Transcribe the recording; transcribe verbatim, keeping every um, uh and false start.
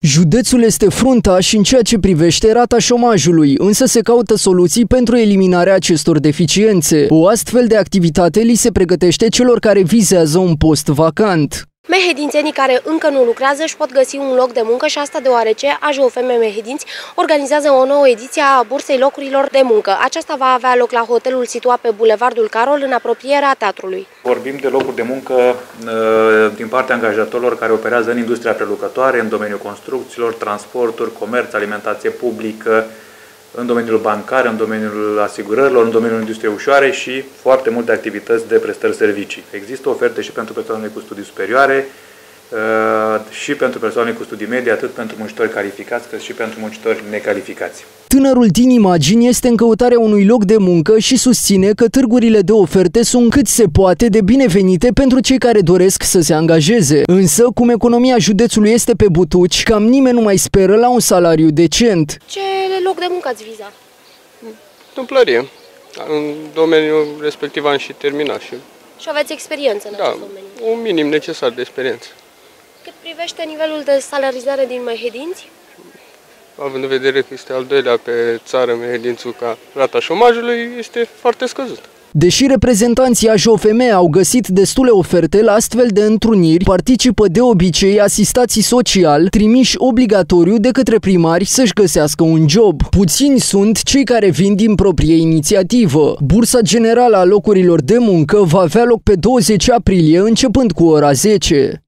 Județul este fruntaș în ceea ce privește rata șomajului, însă se caută soluții pentru eliminarea acestor deficiențe. O astfel de activitate li se pregătește celor care vizează un post vacant. Mehedințenii care încă nu lucrează își pot găsi un loc de muncă și asta deoarece A J O F M Mehedinți organizează o nouă ediție a Bursei Locurilor de Muncă. Aceasta va avea loc la hotelul situat pe Bulevardul Carol, în apropierea teatrului. Vorbim de locuri de muncă din partea angajatorilor care operează în industria prelucrătoare, în domeniul construcțiilor, transporturi, comerț, alimentație publică, în domeniul bancar, în domeniul asigurărilor, în domeniul industriei ușoare și foarte multe activități de prestări servicii. Există oferte și pentru persoanele cu studii superioare și pentru persoanele cu studii medii, atât pentru muncitori calificați cât și pentru muncitori necalificați. Tânărul din imagini este în căutarea unui loc de muncă și susține că târgurile de oferte sunt cât se poate de binevenite pentru cei care doresc să se angajeze. Însă, cum economia județului este pe butuci, cam nimeni nu mai speră la un salariu decent. Ce loc de muncă ați vizat? Întâmplărie. În domeniul respectiv am și terminat. Și, și aveți experiență în da, acest domeniu? Un minim necesar de experiență. Cât privește nivelul de salarizare din Mehedinți? Având în vedere că este al doilea pe țară Mehedințul ca rata șomajului, este foarte scăzut. Deși reprezentanții A J O F M au găsit destule oferte la astfel de întruniri, participă de obicei asistații social trimiși obligatoriu de către primari să-și găsească un job. Puțini sunt cei care vin din proprie inițiativă. Bursa generală a locurilor de muncă va avea loc pe douăzeci aprilie, începând cu ora zece.